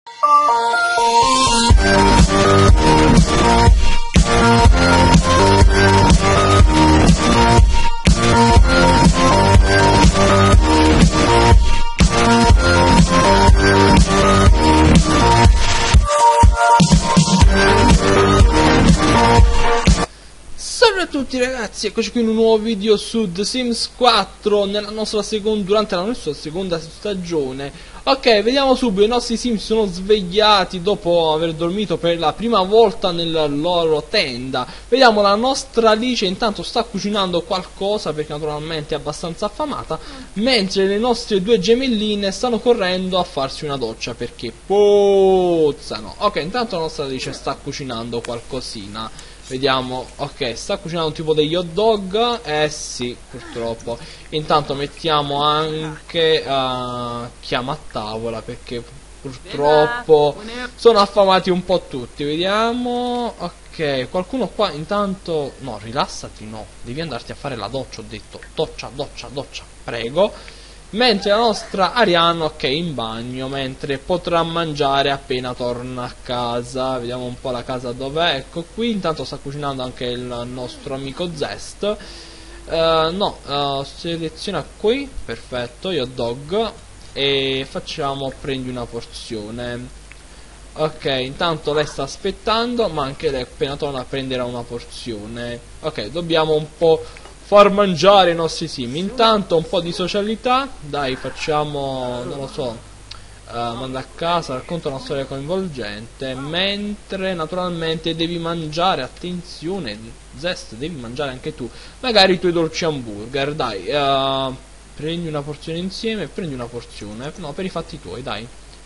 Salve a tutti ragazzi, eccoci qui in un nuovo video su The Sims 4 durante la nostra seconda stagione. Ok, vediamo subito, i nostri Sims sono svegliati dopo aver dormito per la prima volta nella loro tenda. Vediamo la nostra Alice intanto sta cucinando qualcosa perché naturalmente è abbastanza affamata, mentre le nostre due gemelline stanno correndo a farsi una doccia perché puzzano. Ok, intanto la nostra Alice sta cucinando qualcosina. Vediamo, ok, sta cucinando tipo degli hot dog. Sì, purtroppo. Intanto mettiamo anche chiama a tavola perché purtroppo sono affamati un po' tutti. Vediamo, ok, qualcuno qua intanto. No, rilassati, no, devi andarti a fare la doccia, ho detto. Doccia, doccia, doccia, prego. Mentre la nostra Arianna, ok, in bagno, mentre potrà mangiare appena torna a casa. Vediamo un po' la casa dov'è. Ecco qui, intanto sta cucinando anche il nostro amico Zest. Seleziona qui, perfetto, hot dog. E facciamo, prendi una porzione. Ok, intanto lei sta aspettando, ma anche lei appena torna prenderà una porzione. Ok, dobbiamo un po' far mangiare i nostri sim. Intanto un po' di socialità. Dai, facciamo, non lo so, manda a casa, racconta una storia coinvolgente. Mentre naturalmente devi mangiare, attenzione Zest, devi mangiare anche tu magari i tuoi dolci hamburger. Dai, prendi una porzione insieme. Prendi una porzione, no, per i fatti tuoi, dai.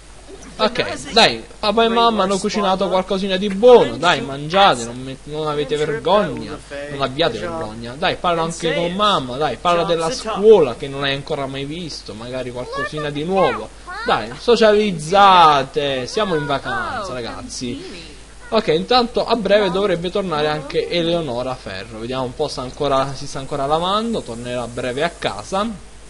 Ok, dai, papà e mamma hanno cucinato qualcosina di buono. Dai, mangiate, non avete vergogna. Non abbiate vergogna. Dai, parla anche con mamma. Dai, parla della scuola che non hai ancora mai visto. Magari qualcosina di nuovo. Dai, socializzate. Siamo in vacanza, ragazzi. Ok, intanto a breve dovrebbe tornare anche Eleonora Ferro. Vediamo un po' se si sta ancora lavando. Tornerà a breve a casa.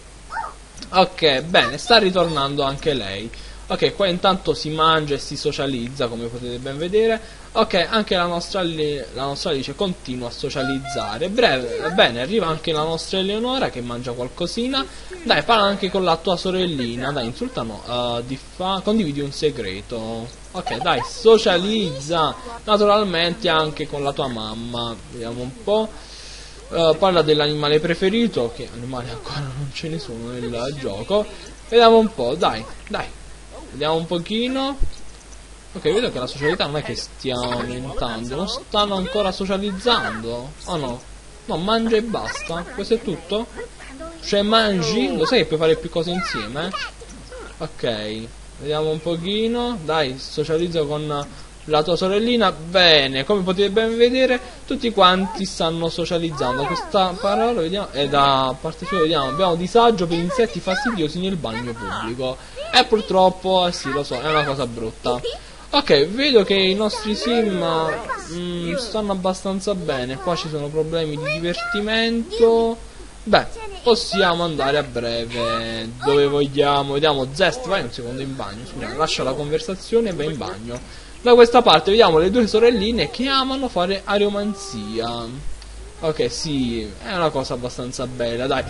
Ok, bene, sta ritornando anche lei. Ok, qua intanto si mangia e si socializza, come potete ben vedere. Ok, anche la nostra Alice continua a socializzare. Bene, arriva anche la nostra Eleonora che mangia qualcosina. Dai, parla anche con la tua sorellina. Dai, insultano, condividi un segreto. Ok, dai, socializza. Naturalmente anche con la tua mamma. Vediamo un po'. Parla dell'animale preferito, che animali ancora non ce ne sono nel gioco. Vediamo un po', dai. Vediamo un pochino. Ok, vedo che la socialità non è che stia aumentando. Non stanno ancora socializzando. Oh no. No, mangia e basta. Questo è tutto? Cioè mangi? Lo sai che puoi fare più cose insieme? Ok, vediamo un pochino. Dai, socializza con la tua sorellina. Bene, come potete ben vedere tutti quanti stanno socializzando. Questa parola, vediamo, è da parte sua, vediamo. Abbiamo disagio per insetti fastidiosi nel bagno pubblico. E purtroppo, sì, lo so, è una cosa brutta. Ok, vedo che i nostri sim stanno abbastanza bene. Qua ci sono problemi di divertimento. Beh, possiamo andare a breve dove vogliamo. Vediamo, Zest, vai un secondo in bagno. Scusa, lascia la conversazione e vai in bagno. Da questa parte vediamo le due sorelline che amano fare aeromanzia. Ok, sì, è una cosa abbastanza bella, dai.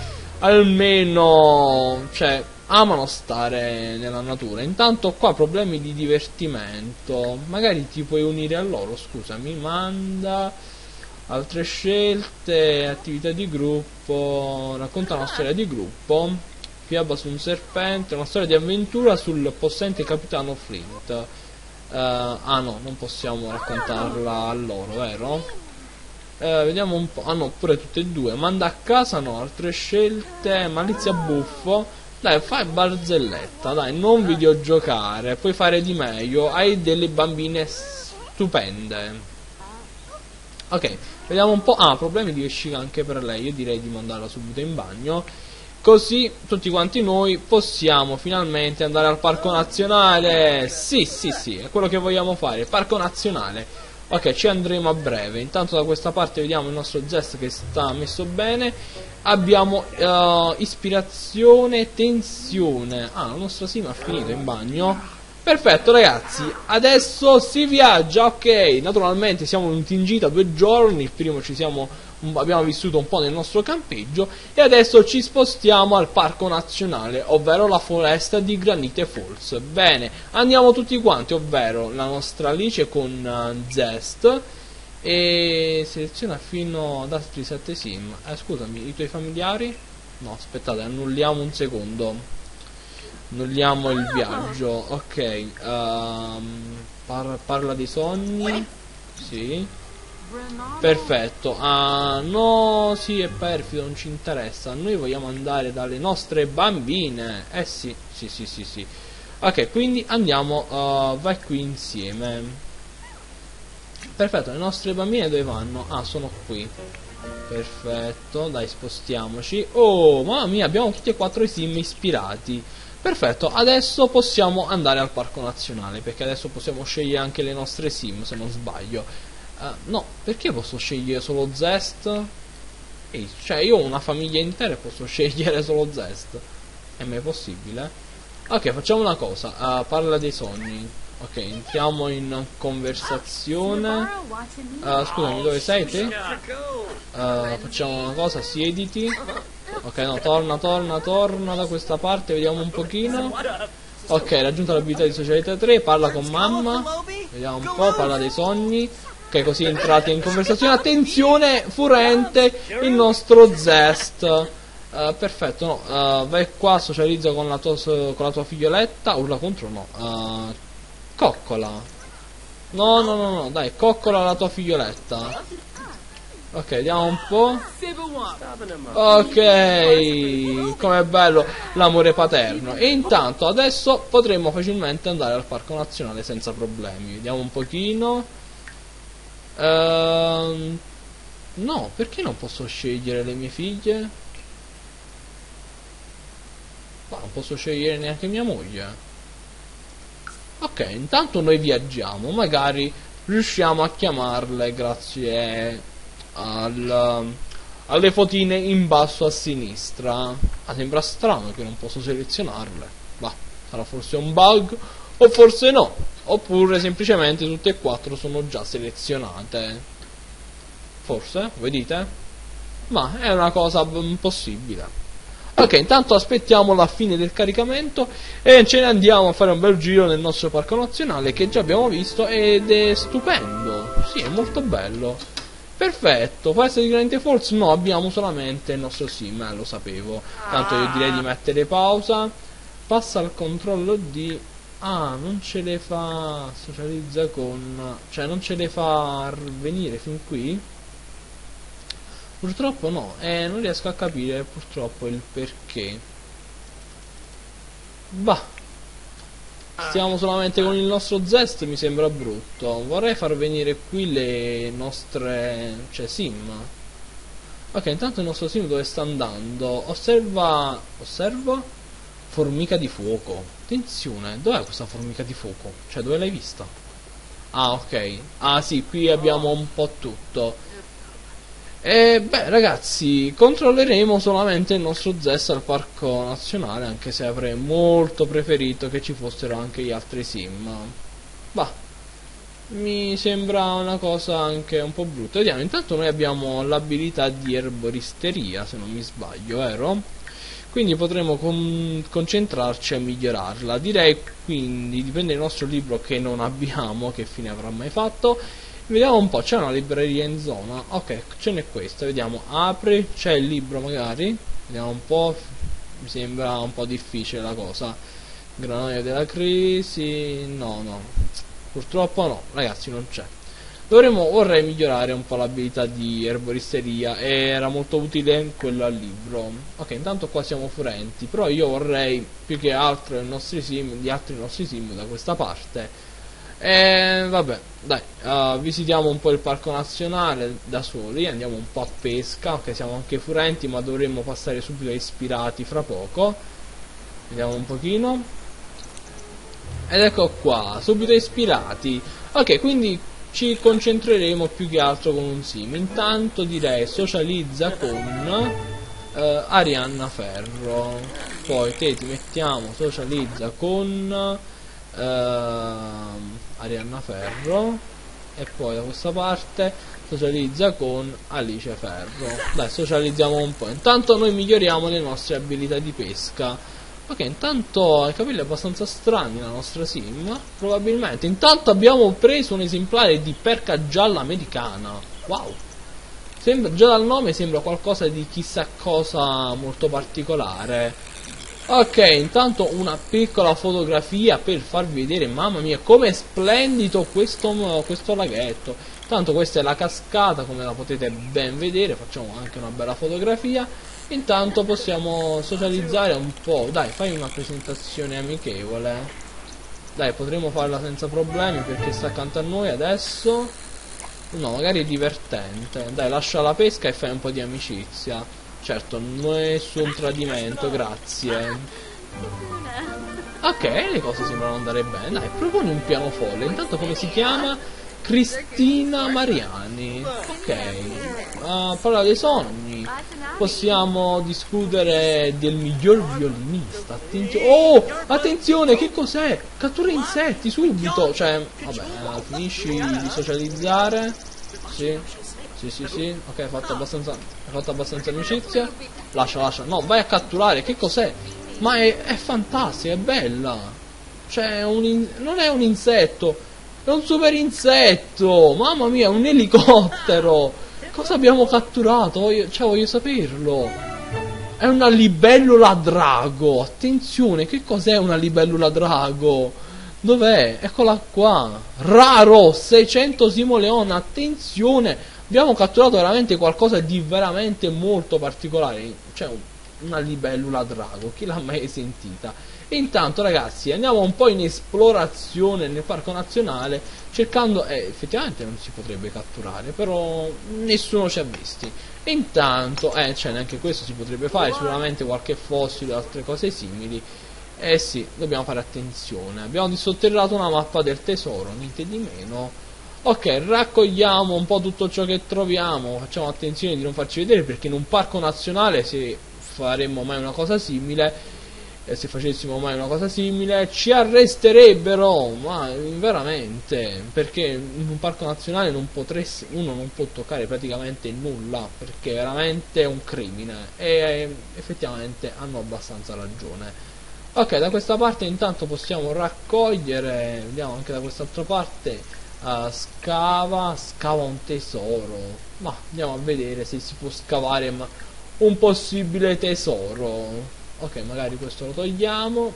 Almeno, cioè, amano stare nella natura. Intanto qua problemi di divertimento. Magari ti puoi unire a loro, scusami. Manda altre scelte, attività di gruppo. Racconta una storia di gruppo. Fiaba su un serpente. Una storia di avventura sul possente capitano Flint. Ah no, non possiamo raccontarla a loro, vero? Vediamo un po'. Ah no, pure tutte e due. Manda a casa, no, altre scelte. Malizia buffo. Dai, fai barzelletta, dai, non videogiocare. Puoi fare di meglio. Hai delle bambine stupende. Ok, vediamo un po'. Ah, problemi di vescica anche per lei. Io direi di mandarla subito in bagno. Così tutti quanti noi possiamo finalmente andare al parco nazionale. Sì, è quello che vogliamo fare, parco nazionale. Ok, ci andremo a breve. Intanto da questa parte vediamo il nostro Zest che sta messo bene. Abbiamo ispirazione, tensione. Ah, la nostra sim ha finito in bagno. Perfetto ragazzi, adesso si viaggia, ok, naturalmente siamo venuti in gita 2 giorni, il primo abbiamo vissuto un po' nel nostro campeggio e adesso ci spostiamo al parco nazionale, ovvero la foresta di Granite Falls. Bene, andiamo tutti quanti, ovvero la nostra Alice con Zest e seleziona fino ad altri 7 sim. Scusami, i tuoi familiari? No, aspettate, annulliamo un secondo. Annulliamo il viaggio, ok. Parla dei sogni. Sì. Perfetto. No, sì, è perfido, non ci interessa. Noi vogliamo andare dalle nostre bambine. Sì, sì, sì, sì, sì. Ok, quindi andiamo, vai qui insieme. Perfetto, le nostre bambine dove vanno? Ah, sono qui. Perfetto, dai, spostiamoci. Oh, mamma mia, abbiamo tutti e 4 i sim ispirati. Perfetto, adesso possiamo andare al parco nazionale, perché adesso possiamo scegliere anche le nostre sim, se non sbaglio. No, perché posso scegliere solo Zest? Cioè, io ho una famiglia intera e posso scegliere solo Zest. È mai possibile? Ok, facciamo una cosa, parla dei sogni. Ok, entriamo in conversazione. Scusami, dove sei te? Facciamo una cosa, siediti. Ok, no, torna da questa parte, vediamo un pochino. Ok, raggiunta l'abilità di socialità 3, parla con mamma. Vediamo un po', parla dei sogni. Ok, così entrate in conversazione. Attenzione, furente, il nostro Zest. Perfetto, no, vai qua, socializza con la tua figlioletta. Urla contro, no. Coccola. No, dai, coccola la tua figlioletta. Ok, vediamo un po'. Ok, com'è bello l'amore paterno. E intanto adesso potremo facilmente andare al parco nazionale senza problemi. Vediamo un pochino. No, perché non posso scegliere le mie figlie? Ma non posso scegliere neanche mia moglie. Ok, intanto noi viaggiamo, magari riusciamo a chiamarle grazie alle fotine in basso a sinistra. Sembra strano che non posso selezionarle. Ma sarà forse un bug o forse no. Oppure semplicemente tutte e 4 sono già selezionate. Forse, voi dite? Ma è una cosa possibile. Ok, intanto aspettiamo la fine del caricamento e ce ne andiamo a fare un bel giro nel nostro parco nazionale che già abbiamo visto ed è stupendo. Sì, è molto bello. Perfetto, foresta di Granite Falls no, abbiamo solamente il nostro sim, lo sapevo. Tanto io direi di mettere pausa. Passa al controllo di... Ah, non ce le fa... Socializza con... Cioè non ce le fa venire fin qui? Purtroppo no, non riesco a capire purtroppo il perché. Bah, stiamo solamente con il nostro Zest, mi sembra brutto. Vorrei far venire qui le nostre... cioè sim. Ok, intanto il nostro sim dove sta andando? Osserva... Formica di fuoco. Attenzione, dov'è questa formica di fuoco? Cioè, dove l'hai vista? Ah, ok. Ah sì, qui abbiamo un po' tutto. Beh ragazzi, controlleremo solamente il nostro Zest al parco nazionale, anche se avrei molto preferito che ci fossero anche gli altri sim. Bah, mi sembra una cosa anche un po' brutta. Vediamo, intanto noi abbiamo l'abilità di erboristeria, se non mi sbaglio, vero? Quindi potremo concentrarci a migliorarla. Direi quindi di prendere il nostro libro che non abbiamo, che fine avrà mai fatto. Vediamo un po', c'è una libreria in zona. Ok, ce n'è questa, vediamo. Apri, c'è il libro magari. Vediamo un po'. Mi sembra un po' difficile la cosa. Granoia della crisi. No. Purtroppo no, ragazzi, non c'è. Vorrei migliorare un po' l'abilità di erboristeria e era molto utile quello al libro. Ok, intanto qua siamo furenti, però io vorrei più che altro gli altri nostri sim da questa parte. Vabbè, dai, visitiamo un po' il parco nazionale da soli, andiamo un po' a pesca, ok, siamo anche furenti ma dovremmo passare subito ai ispirati fra poco. Vediamo un pochino. Ed ecco qua, subito ispirati. Ok, quindi ci concentreremo più che altro con un sim. Intanto direi socializza con Arianna Ferro. Poi te ti mettiamo socializza con Arianna Ferro, e poi da questa parte socializza con Alice Ferro. Dai, socializziamo un po'. Intanto noi miglioriamo le nostre abilità di pesca. Ok, intanto ha i capelli abbastanza strani la nostra sim, probabilmente. Intanto abbiamo preso un esemplare di perca gialla americana. Wow! Sembra, già dal nome sembra qualcosa di chissà cosa molto particolare. Ok, intanto una piccola fotografia per farvi vedere, mamma mia, come è splendido questo laghetto. Tanto questa è la cascata, come la potete ben vedere, facciamo anche una bella fotografia. Intanto possiamo socializzare un po', dai, fai una presentazione amichevole. Dai, potremo farla senza problemi perché sta accanto a noi adesso. No, magari è divertente. Dai, lascia la pesca e fai un po' di amicizia. Certo, nessun tradimento, grazie. Ok, le cose sembrano andare bene. Dai, proponi un piano folle. Intanto come si chiama? Cristina Mariani. Ok. Parla dei sogni. Possiamo discutere del miglior violinista. Oh, attenzione, che cos'è? Cattura insetti subito. Cioè, vabbè, finisci di socializzare. Sì. Sì. Ok, hai fatto abbastanza amicizia. Lascia. No, vai a catturare. Che cos'è? Ma è fantastica, è bella. Cioè, non è un insetto. È un super insetto. Mamma mia, un elicottero. Cosa abbiamo catturato? Voglio saperlo. È una libellula drago. Attenzione, che cos'è una libellula drago? Dov'è? Eccola qua. Raro, 600 simoleon. Attenzione. Abbiamo catturato veramente qualcosa di veramente molto particolare. Cioè una libellula drago. Chi l'ha mai sentita? E intanto ragazzi andiamo un po' in esplorazione nel parco nazionale, cercando, effettivamente non si potrebbe catturare, però nessuno ci ha visti. E intanto, cioè neanche questo si potrebbe fare, sicuramente qualche fossile o altre cose simili. Eh sì, dobbiamo fare attenzione. Abbiamo dissotterrato una mappa del tesoro, niente di meno. Ok, raccogliamo un po' tutto ciò che troviamo, facciamo attenzione di non farci vedere perché in un parco nazionale se faremmo mai una cosa simile, se facessimo mai una cosa simile ci arresterebbero, ma veramente, perché in un parco nazionale uno non può toccare praticamente nulla perché è veramente un crimine e effettivamente hanno abbastanza ragione. Ok, da questa parte intanto possiamo raccogliere, vediamo anche da quest'altra parte. Scava un tesoro, ma andiamo a vedere se si può scavare un possibile tesoro. Ok, magari questo lo togliamo,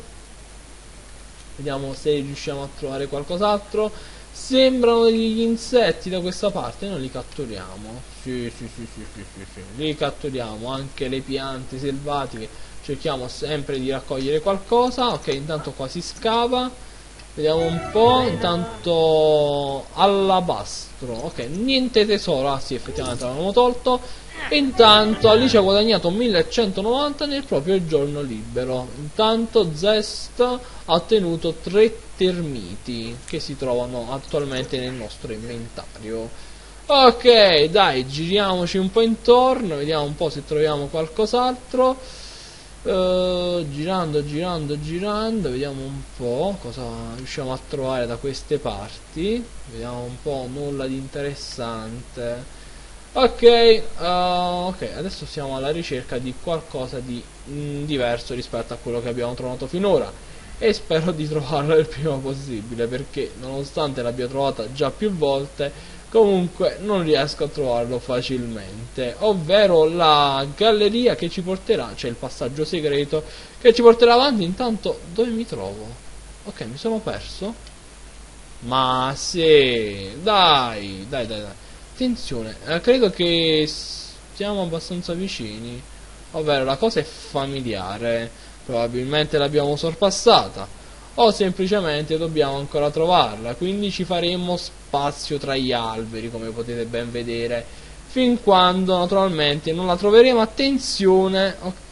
vediamo se riusciamo a trovare qualcos'altro. Sembrano degli insetti da questa parte, noi li catturiamo. Sì, li catturiamo, anche le piante selvatiche, cerchiamo sempre di raccogliere qualcosa. Ok, intanto qua si scava. Vediamo un po', intanto alabastro, ok, niente tesoro, ah sì effettivamente l'abbiamo tolto. E intanto Alice ha guadagnato 1190 nel proprio giorno libero. Intanto Zest ha ottenuto 3 termiti che si trovano attualmente nel nostro inventario. Ok, dai, giriamoci un po' intorno, vediamo un po' se troviamo qualcos'altro. Girando, vediamo un po' cosa riusciamo a trovare da queste parti. Vediamo un po', nulla di interessante. Ok, adesso siamo alla ricerca di qualcosa di diverso rispetto a quello che abbiamo trovato finora e spero di trovarlo il prima possibile perché nonostante l'abbia trovata già più volte comunque non riesco a trovarlo facilmente, ovvero la galleria che ci porterà, cioè il passaggio segreto che ci porterà avanti. Intanto dove mi trovo? Ok, mi sono perso? Ma sì, dai. Attenzione, credo che siamo abbastanza vicini, ovvero la cosa è familiare, probabilmente l'abbiamo sorpassata o semplicemente dobbiamo ancora trovarla, quindi ci faremo spazio tra gli alberi come potete ben vedere fin quando naturalmente non la troveremo. Attenzione,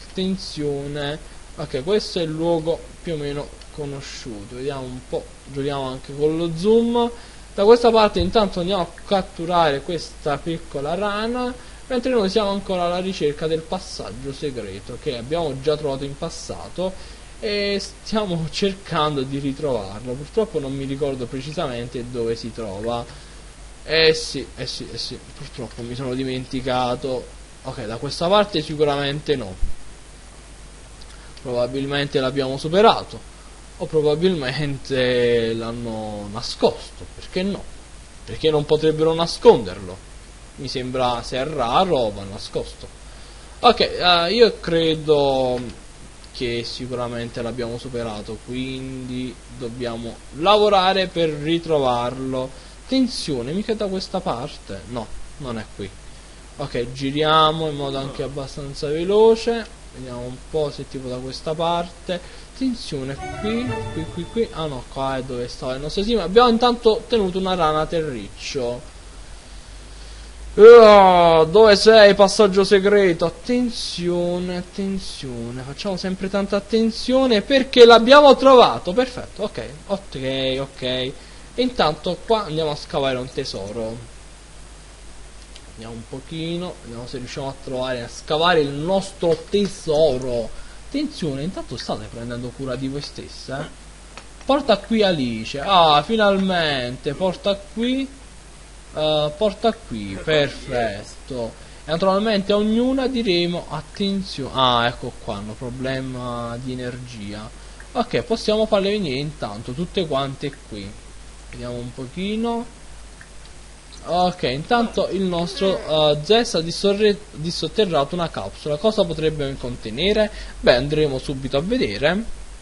ok, questo è il luogo più o meno conosciuto, vediamo un po', giochiamo anche con lo zoom. Da questa parte intanto andiamo a catturare questa piccola rana, mentre noi siamo ancora alla ricerca del passaggio segreto che abbiamo già trovato in passato e stiamo cercando di ritrovarlo. Purtroppo non mi ricordo precisamente dove si trova. Sì, purtroppo mi sono dimenticato. Ok, da questa parte sicuramente no. Probabilmente l'abbiamo superato, o probabilmente l'hanno nascosto. Perché no? Perché non potrebbero nasconderlo? Mi sembra, se è raro, va nascosto. Ok, io credo che sicuramente l'abbiamo superato, quindi dobbiamo lavorare per ritrovarlo. Attenzione, mica da questa parte. No, non è qui. Ok, giriamo in modo anche abbastanza veloce. Vediamo un po' se tipo da questa parte. Attenzione, qui. Ah no, qua è dove stava il nostro sim. Abbiamo intanto tenuto una rana terriccio. Dove sei? Passaggio segreto. Attenzione, facciamo sempre tanta attenzione perché l'abbiamo trovato. Perfetto, ok. E intanto qua andiamo a scavare un tesoro. Andiamo un pochino, vediamo se riusciamo a trovare, a scavare il nostro tesoro. Attenzione, intanto state prendendo cura di voi stessa. Porta qui Alice. Ah, finalmente, porta qui, perfetto. E naturalmente a ognuna diremo attenzione. Ah, ecco qua, hanno problema di energia. Ok, possiamo farle venire intanto tutte quante qui. Vediamo un pochino. Ok, intanto il nostro Zess ha dissotterrato una capsula. Cosa potrebbe contenere? Beh, andremo subito a vedere.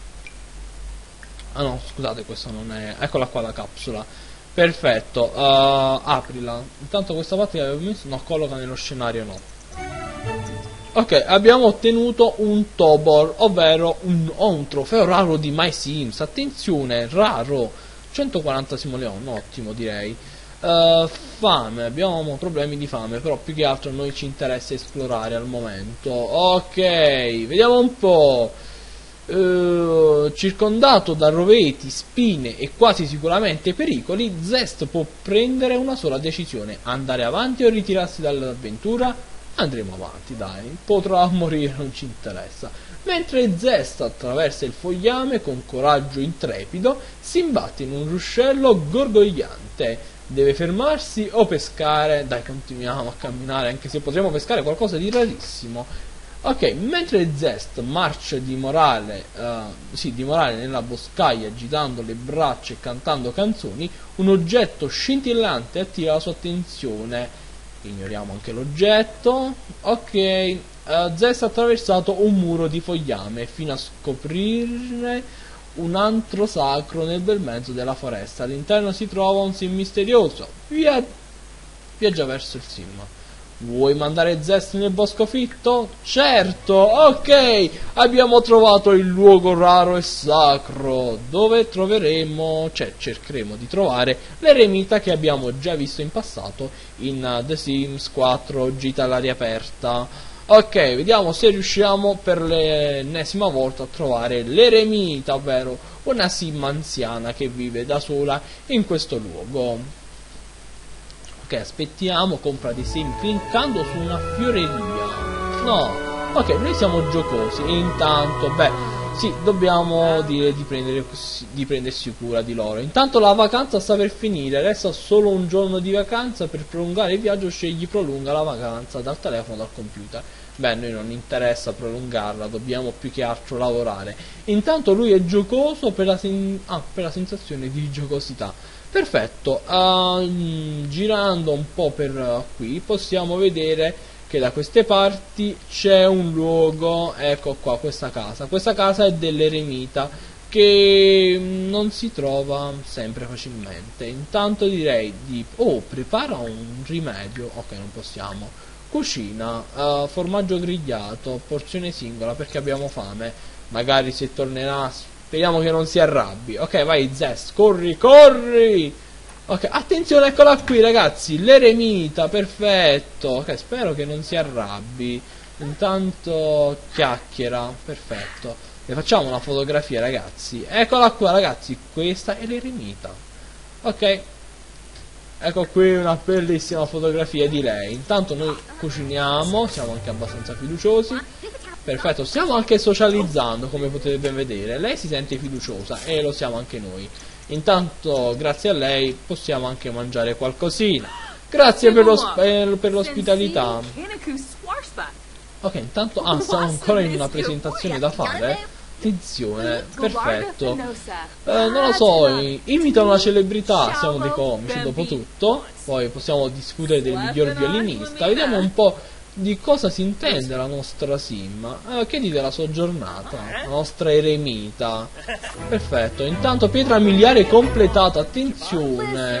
Ah no, scusate, questa non è... Eccola qua la capsula. Perfetto, aprila. Intanto questa parte che avevo messo, no, colloca nello scenario, no. Ok, abbiamo ottenuto un Tobor, ovvero un trofeo raro di My Sims. Attenzione, raro. 140 simoleon, ottimo direi. Fame, abbiamo problemi di fame, però più che altro a noi ci interessa esplorare al momento. Ok, vediamo un po'. Circondato da roveti, spine e quasi sicuramente pericoli, Zest può prendere una sola decisione: andare avanti o ritirarsi dall'avventura. Andremo avanti, dai, potrà morire, non ci interessa. Mentre Zest attraversa il fogliame con coraggio intrepido, si imbatte in un ruscello gorgogliante. Deve fermarsi o pescare? Dai, continuiamo a camminare, anche se potremo pescare qualcosa di rarissimo. Ok, mentre Zest marcia di morale nella boscaglia, agitando le braccia e cantando canzoni, un oggetto scintillante attira la sua attenzione. Ignoriamo anche l'oggetto. Ok, Zest ha attraversato un muro di fogliame fino a scoprirne un antro sacro nel bel mezzo della foresta. All'interno si trova un sim misterioso. Viaggia verso il sim. Vuoi mandare Zest nel bosco fitto? Certo, ok, abbiamo trovato il luogo raro e sacro, dove troveremo, cercheremo di trovare l'eremita che abbiamo già visto in passato in The Sims 4 Gita all'aria aperta. Ok, vediamo se riusciamo per l'ennesima volta a trovare l'eremita, ovvero una sim anziana che vive da sola in questo luogo. Ok, aspettiamo, compra dei semi cliccando su una fioreria. No, ok, noi siamo giocosi e intanto, sì, dobbiamo dire di prendersi cura di loro. Intanto la vacanza sta per finire, resta solo un giorno di vacanza. Per prolungare il viaggio scegli prolunga la vacanza dal telefono o dal computer. Beh, a noi non interessa prolungarla, dobbiamo più che altro lavorare. Intanto lui è giocoso per la sensazione di giocosità. Perfetto, girando un po' per qui possiamo vedere che da queste parti c'è un luogo. Ecco qua, questa casa è dell'eremita che non si trova sempre facilmente. Intanto direi di prepara un rimedio. Ok, non possiamo. Cucina, formaggio grigliato, porzione singola perché abbiamo fame. Magari se tornerà, speriamo che non si arrabbi. Ok, vai Zest, corri. Ok, attenzione, eccola qui ragazzi, l'eremita, perfetto. Ok, spero che non si arrabbi. Intanto chiacchiera, perfetto. Le facciamo una fotografia ragazzi. Eccola qua ragazzi, questa è l'eremita. Ok, ecco qui una bellissima fotografia di lei. Intanto noi cuciniamo, siamo anche abbastanza fiduciosi. Perfetto, stiamo anche socializzando, come potete ben vedere. Lei si sente fiduciosa e lo siamo anche noi. Intanto, grazie a lei, possiamo anche mangiare qualcosina. Grazie per l'ospitalità. Ok, intanto stiamo ancora in una presentazione da fare. Attenzione, perfetto. Non lo so, imita una celebrità, siamo dei comici dopo tutto. Poi possiamo discutere del miglior violinista. Vediamo un po' di cosa si intende la nostra sim. Che dite della sua giornata? La nostra eremita. Perfetto, intanto pietra miliare completata, attenzione.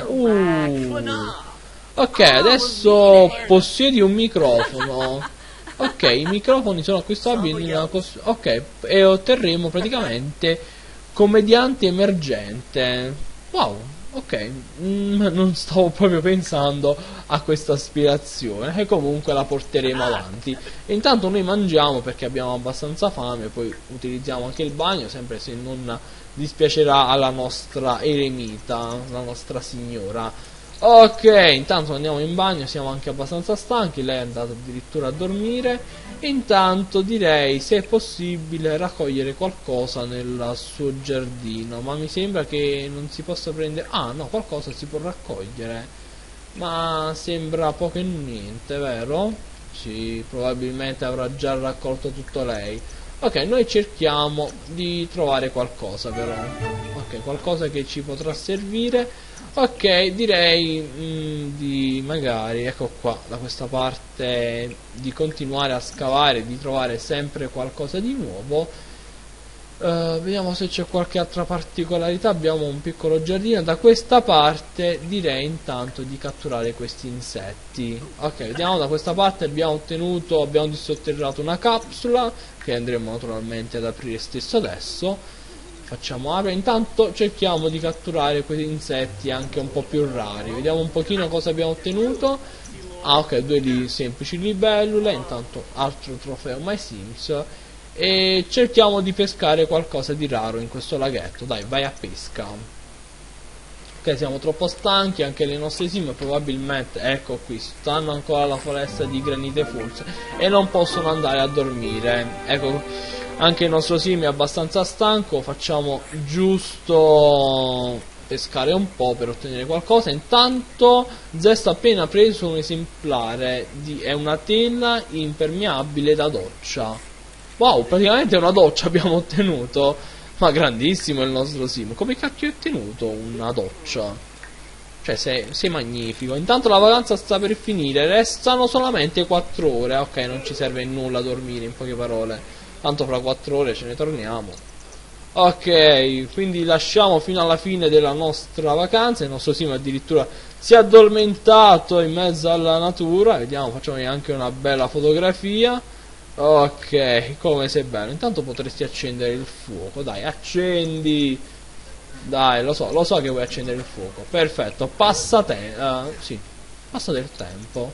Ok, adesso possiedi un microfono. Ok, i microfoni sono acquistabili ok, e otterremo praticamente commediante emergente. Wow, ok, non stavo proprio pensando a questa aspirazione e comunque la porteremo avanti. E intanto noi mangiamo perché abbiamo abbastanza fame, poi utilizziamo anche il bagno, sempre se non dispiacerà alla nostra eremita, la nostra signora. Ok, intanto andiamo in bagno, siamo anche abbastanza stanchi, lei è andata addirittura a dormire. Intanto direi, se è possibile, raccogliere qualcosa nel suo giardino, ma mi sembra che non si possa prendere... Ah no, qualcosa si può raccogliere, ma sembra poco e niente, vero? Sì, probabilmente avrà già raccolto tutto lei. Ok, noi cerchiamo di trovare qualcosa però. Ok, qualcosa che ci potrà servire. Ok, direi di magari, ecco qua, da questa parte, di continuare a scavare, di trovare sempre qualcosa di nuovo. Vediamo se c'è qualche altra particolarità. Abbiamo un piccolo giardino. Da questa parte direi intanto di catturare questi insetti. Ok, vediamo, da questa parte abbiamo dissotterrato una capsula che andremo naturalmente ad aprire stesso adesso. Facciamo apre, intanto cerchiamo di catturare questi insetti anche un po' più rari. Vediamo un pochino cosa abbiamo ottenuto. Ah ok, 2 semplici libellule, intanto altro trofeo My Sims. E cerchiamo di pescare qualcosa di raro in questo laghetto. Dai, vai a pesca. Ok, siamo troppo stanchi, anche le nostre sim probabilmente, ecco qui, stanno ancora alla foresta di Granite Falls e non possono andare a dormire. Ecco, anche il nostro sim è abbastanza stanco, facciamo giusto pescare un po' per ottenere qualcosa. Intanto Zest ha appena preso un esemplare è una tela impermeabile da doccia. Wow, praticamente una doccia abbiamo ottenuto. Ma grandissimo il nostro sim. Come cacchio hai ottenuto una doccia? Cioè sei magnifico. Intanto la vacanza sta per finire. Restano solamente 4 ore. Ok, non ci serve nulla dormire, in poche parole. Tanto fra 4 ore ce ne torniamo. Ok, quindi lasciamo fino alla fine della nostra vacanza. Il nostro sim addirittura si è addormentato in mezzo alla natura. Vediamo, facciamo anche una bella fotografia. Ok, come sei bello. Intanto potresti accendere il fuoco. Dai, accendi. Dai, lo so che vuoi accendere il fuoco. Perfetto, sì, passa del tempo.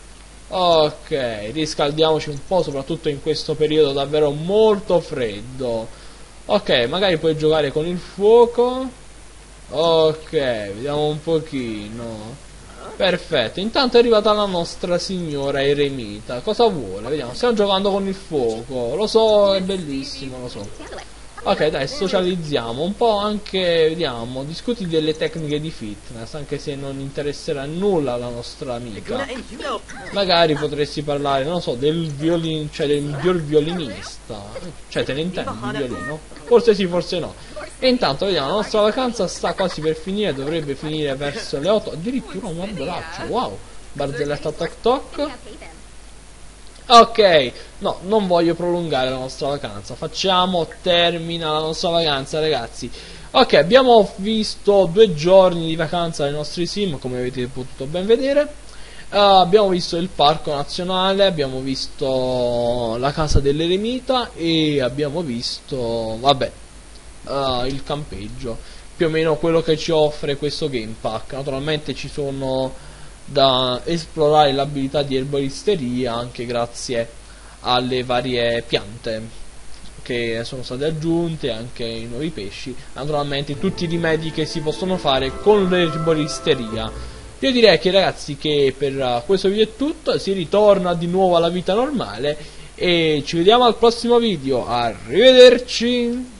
Ok, riscaldiamoci un po', soprattutto in questo periodo davvero molto freddo. Ok, magari puoi giocare con il fuoco. Ok, vediamo un pochino. Perfetto, intanto è arrivata la nostra signora eremita. Cosa vuole? Vediamo, stiamo giocando con il fuoco. Lo so, è bellissimo, lo so. Ok, dai, socializziamo un po' anche, vediamo, discuti delle tecniche di fitness, anche se non interesserà nulla alla nostra amica. Magari potresti parlare, non so, del violino, cioè del miglior violinista. Cioè, te ne intendi di violino? Forse sì, forse no. E intanto, vediamo, la nostra vacanza sta quasi per finire, dovrebbe finire verso le 8. Addirittura un abbraccio, wow. Barzelletta toc toc. Ok, no, non voglio prolungare la nostra vacanza. Termina la nostra vacanza, ragazzi. Ok, abbiamo visto 2 giorni di vacanza dai nostri sim, come avete potuto ben vedere. Abbiamo visto il parco nazionale, abbiamo visto la casa dell'eremita e abbiamo visto, vabbè, il campeggio. Più o meno quello che ci offre questo game pack. Naturalmente ci sono da esplorare l'abilità di erboristeria anche grazie alle varie piante che sono state aggiunte, anche i nuovi pesci, naturalmente tutti i rimedi che si possono fare con l'erboristeria. Io direi che, ragazzi, che per questo video è tutto, si ritorna di nuovo alla vita normale e ci vediamo al prossimo video. Arrivederci.